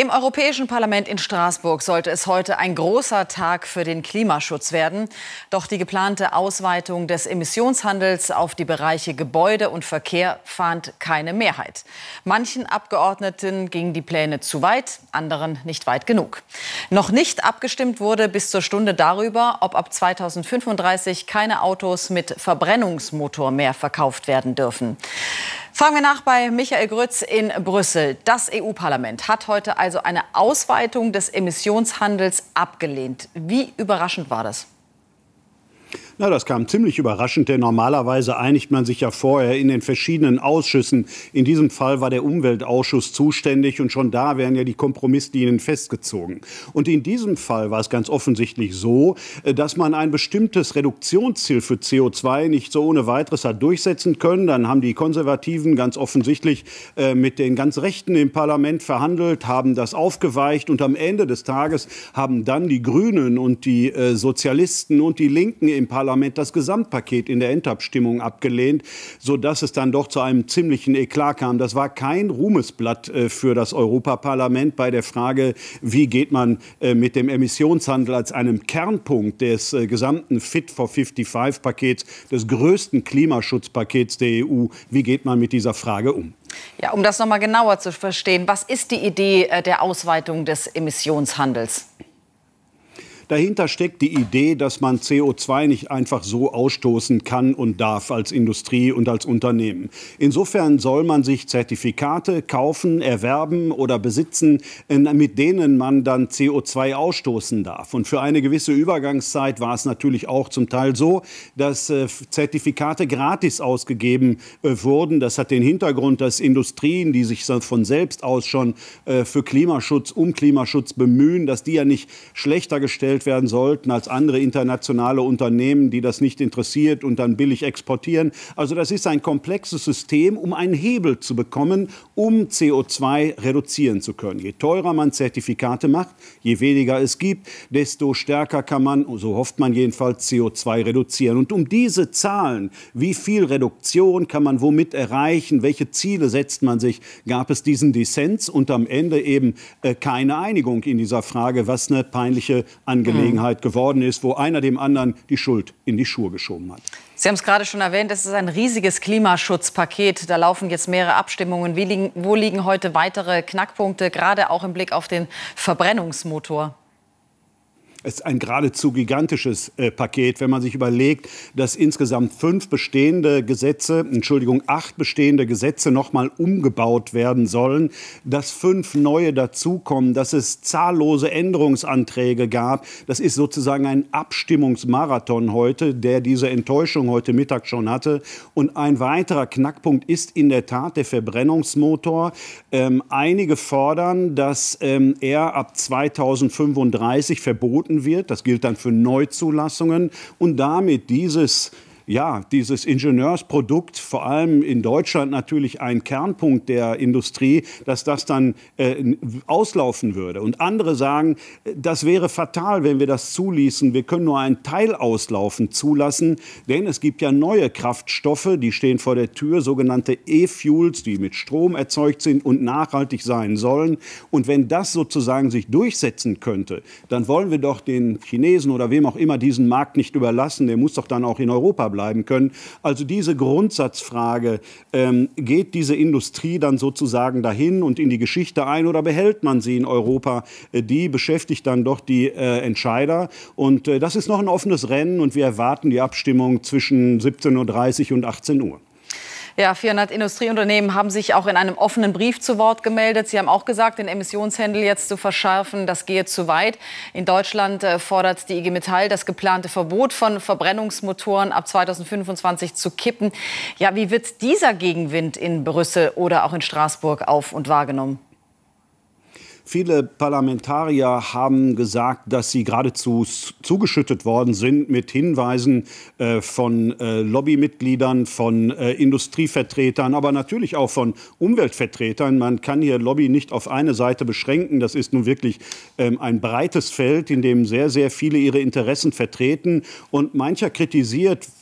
Im Europäischen Parlament in Straßburg sollte es heute ein großer Tag für den Klimaschutz werden. Doch die geplante Ausweitung des Emissionshandels auf die Bereiche Gebäude und Verkehr fand keine Mehrheit. Manchen Abgeordneten gingen die Pläne zu weit, anderen nicht weit genug. Noch nicht abgestimmt wurde bis zur Stunde darüber, ob ab 2035 keine Autos mit Verbrennungsmotor mehr verkauft werden dürfen. Fragen wir nach bei Michael Grütz in Brüssel. Das EU-Parlament hat heute also eine Ausweitung des Emissionshandels abgelehnt. Wie überraschend war das? Na, das kam ziemlich überraschend, denn normalerweise einigt man sich ja vorher in den verschiedenen Ausschüssen. In diesem Fall war der Umweltausschuss zuständig und schon da werden ja die Kompromisslinien festgezogen. Und in diesem Fall war es ganz offensichtlich so, dass man ein bestimmtes Reduktionsziel für CO2 nicht so ohne weiteres hat durchsetzen können. Dann haben die Konservativen ganz offensichtlich mit den ganz Rechten im Parlament verhandelt, haben das aufgeweicht und am Ende des Tages haben dann die Grünen und die Sozialisten und die Linken im Parlament das Gesamtpaket in der Endabstimmung abgelehnt, sodass es dann doch zu einem ziemlichen Eklat kam. Das war kein Ruhmesblatt für das Europaparlament bei der Frage, wie geht man mit dem Emissionshandel als einem Kernpunkt des gesamten Fit for 55-Pakets, des größten Klimaschutzpakets der EU, wie geht man mit dieser Frage um? Ja, um das noch mal genauer zu verstehen, was ist die Idee der Ausweitung des Emissionshandels? Dahinter steckt die Idee, dass man CO2 nicht einfach so ausstoßen kann und darf als Industrie und als Unternehmen. Insofern soll man sich Zertifikate kaufen, erwerben oder besitzen, mit denen man dann CO2 ausstoßen darf. Und für eine gewisse Übergangszeit war es natürlich auch zum Teil so, dass Zertifikate gratis ausgegeben wurden. Das hat den Hintergrund, dass Industrien, die sich von selbst aus schon für Klimaschutz, um Klimaschutz bemühen, dass die ja nicht schlechter gestellt werden sollten als andere internationale Unternehmen, die das nicht interessiert und dann billig exportieren. Also das ist ein komplexes System, um einen Hebel zu bekommen, um CO2 reduzieren zu können. Je teurer man Zertifikate macht, je weniger es gibt, desto stärker kann man, so hofft man jedenfalls, CO2 reduzieren. Und um diese Zahlen, wie viel Reduktion kann man womit erreichen, welche Ziele setzt man sich, gab es diesen Dissens und am Ende eben keine Einigung in dieser Frage, was eine peinliche Angelegenheit geworden ist, wo einer dem anderen die Schuld in die Schuhe geschoben hat. Sie haben es gerade schon erwähnt, es ist ein riesiges Klimaschutzpaket. Da laufen jetzt mehrere Abstimmungen. Wo liegen heute weitere Knackpunkte, gerade auch im Blick auf den Verbrennungsmotor? Es ist ein geradezu gigantisches Paket, wenn man sich überlegt, dass insgesamt 8 bestehende Gesetze noch mal umgebaut werden sollen, dass 5 neue dazukommen, dass es zahllose Änderungsanträge gab. Das ist sozusagen ein Abstimmungsmarathon heute, der diese Enttäuschung heute Mittag schon hatte. Und ein weiterer Knackpunkt ist in der Tat der Verbrennungsmotor. Einige fordern, dass er ab 2035 verboten wird. Das gilt dann für Neuzulassungen und damit dieses Ingenieursprodukt, vor allem in Deutschland natürlich ein Kernpunkt der Industrie, dass das dann auslaufen würde. Und andere sagen, das wäre fatal, wenn wir das zuließen. Wir können nur ein Teilauslaufen zulassen, denn es gibt ja neue Kraftstoffe, die stehen vor der Tür, sogenannte E-Fuels, die mit Strom erzeugt sind und nachhaltig sein sollen. Und wenn das sozusagen sich durchsetzen könnte, dann wollen wir doch den Chinesen oder wem auch immer diesen Markt nicht überlassen. Der muss doch dann auch in Europa bleiben können. Also diese Grundsatzfrage, geht diese Industrie dann sozusagen dahin und in die Geschichte ein oder behält man sie in Europa? Die beschäftigt dann doch die Entscheider. Und das ist noch ein offenes Rennen und wir erwarten die Abstimmung zwischen 17:30 Uhr und 18 Uhr. Ja, 400 Industrieunternehmen haben sich auch in einem offenen Brief zu Wort gemeldet. Sie haben auch gesagt, den Emissionshandel jetzt zu verschärfen, das gehe zu weit. In Deutschland fordert die IG Metall, das geplante Verbot von Verbrennungsmotoren ab 2025 zu kippen. Ja, wie wird dieser Gegenwind in Brüssel oder auch in Straßburg auf- und wahrgenommen? Viele Parlamentarier haben gesagt, dass sie geradezu zugeschüttet worden sind mit Hinweisen von Lobbymitgliedern, von Industrievertretern, aber natürlich auch von Umweltvertretern. Man kann hier Lobby nicht auf eine Seite beschränken. Das ist nun wirklich ein breites Feld, in dem sehr, sehr viele ihre Interessen vertreten. Und mancher kritisiert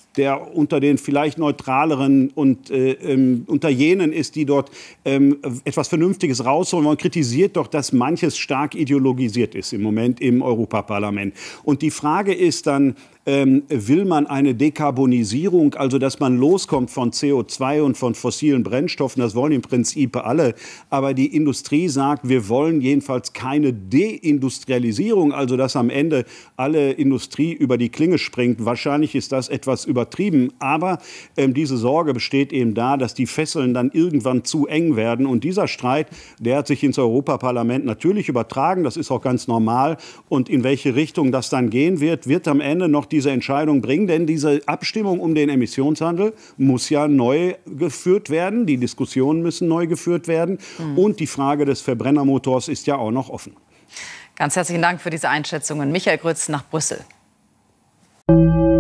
der unter den vielleicht neutraleren und unter jenen ist, die dort etwas Vernünftiges rausholen wollen, kritisiert doch, dass manches stark ideologisiert ist im Moment im Europaparlament. Und die Frage ist dann, will man eine Dekarbonisierung, also dass man loskommt von CO2 und von fossilen Brennstoffen, das wollen im Prinzip alle, aber die Industrie sagt, wir wollen jedenfalls keine Deindustrialisierung, also dass am Ende alle Industrie über die Klinge springt. Wahrscheinlich ist das etwas übertrieben, aber diese Sorge besteht eben da, dass die Fesseln dann irgendwann zu eng werden. Und dieser Streit, der hat sich ins Europaparlament natürlich übertragen, das ist auch ganz normal. Und in welche Richtung das dann gehen wird, wird am Ende noch diese Entscheidung bringen, denn diese Abstimmung um den Emissionshandel muss ja neu geführt werden, die Diskussionen müssen neu geführt werden und die Frage des Verbrennermotors ist ja auch noch offen. Ganz herzlichen Dank für diese Einschätzungen. Michael Grütz nach Brüssel.